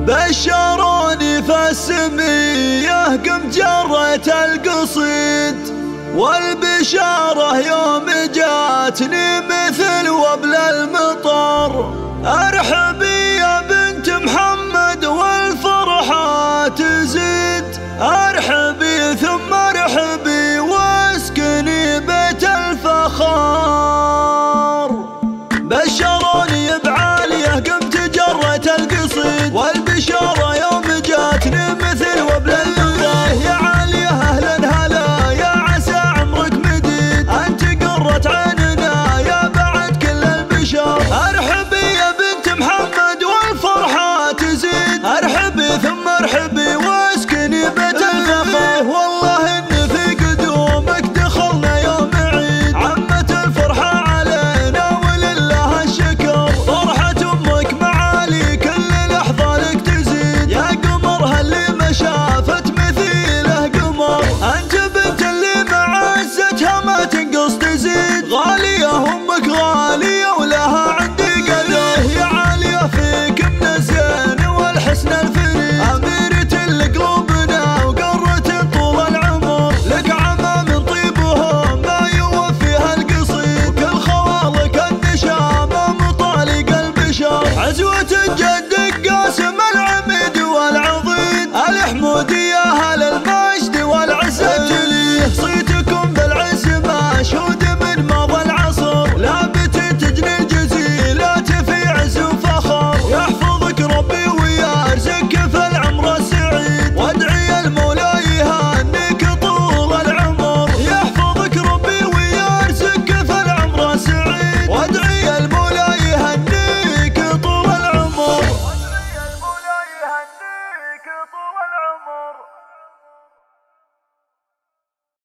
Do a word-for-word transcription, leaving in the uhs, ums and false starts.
بشروني فالسمية قمت جريت القصيد، والبشارة يوم جاتني مثل وبل المطر. ارحبي يا بنت محمد والفرحة تزيد، ارحبي ثم ارحبي واسكني بيت الفخار. بشروني بعالية قمت جريت القصيد، والبشارة يوم جاتني مثل وبل المطر. يا عالية اهلا هلا يا عسى عمرك مديد، انت قرة عيننا يا بعد كل البشر. ارحبي يا بنت محمد والفرحة تزيد، ارحبي ثم ارحبي واسكني بيت الفخار. والله ان في قدومك دخلنا يوم عيد، عمت الفرحة علينا ولله الشكر. فرحة امك معالي كل لحظة لك تزيد، يا قمر هاللي ما شافت مثيله قمر. انت بنت اللي معزتها ما تنقص تزيد، غالية امك غالية ولها عندي قدر. يا عالية فيك من الزين والحسن الفريد، أميرة لقلوبنا وقرة طول العمر. لك عمى من طيبهم ما يوفيها القصيد، وكل خوالك النشامة مطالق البشر. عزوة جدك قاسم العميد والعضيد، الحمودية أهل المجد والعزة ليه. صيتكم بالعز مشهود من ماضى العصر، لابت تجني الجزيلات في عز وفخر. يحفظك ربي ويرزقك في العمر السعيد، وادعي المولى يهنيك طول العمر. يحفظك ربي ويرزقك في العمر السعيد، وادعي المولى يهنيك طول العمر. وادعي المولى يهنيك طول العمر.